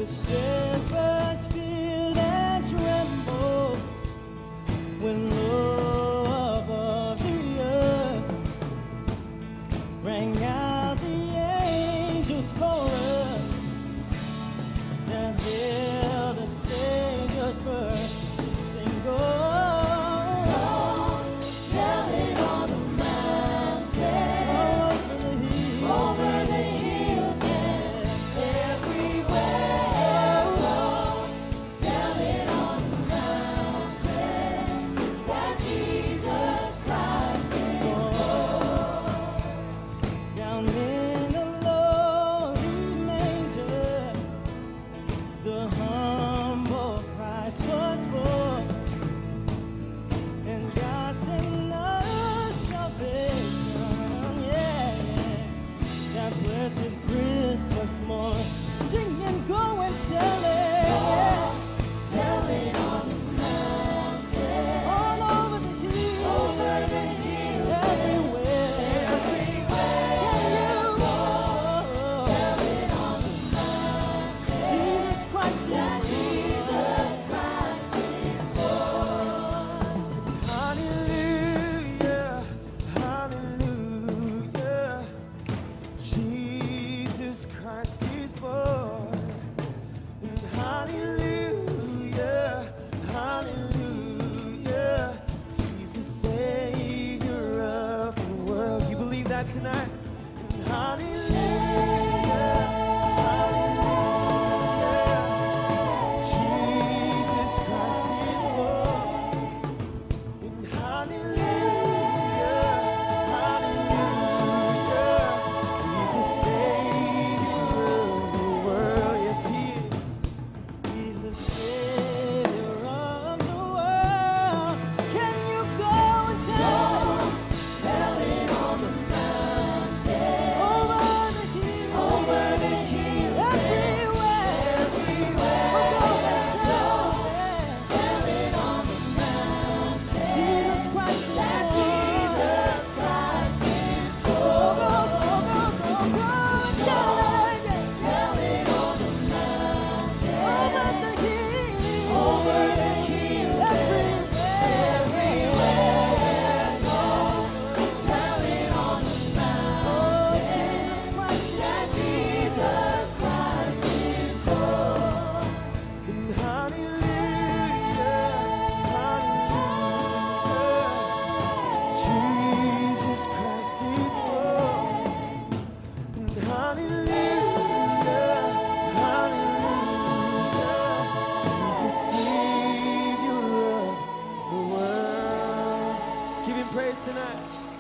The shepherds feared and trembled when love of the earth rang out the angels' chorus that hailed the Savior's birth. Sing, go, Tell it on the mountain, over the hills and everywhere. Tell it on the mountain that Jesus Christ is born. down in the lowly manger, the humble Christ was born, and God sent us salvation, yeah, that blessed Christmas morn. Sing and go and tell it, yeah, Tell it on the mountain, all over the hills, over the hills and everywhere. everywhere. Can you go? Tell it on the mountain Jesus Christ that is Jesus Christ is born. Hallelujah, hallelujah. Jesus Christ is born. And hallelujah, hallelujah. He's the Savior of the world. You believe that tonight? And hallelujah, hallelujah. Jesus Christ is born. And hallelujah, hallelujah. He's the Savior of the world. Yes, He is. He's the Savior of the world. Can you go and tell Tell it on the mountain, over the hills, over the hills and everywhere? everywhere. Go and tell Tell it on the mountain Jesus Christ is that born. Jesus Christ is So born. go, so go, so go and tell it, yeah. Tell it on the mountain, Over the hills, over the hills and everywhere. Tell it on the mountain Jesus Christ that Jesus Christ is born. and hallelujah, hallelujah. Jesus Christ is born. And hallelujah, hallelujah. He's the Savior of the world. Let's give Him praise tonight.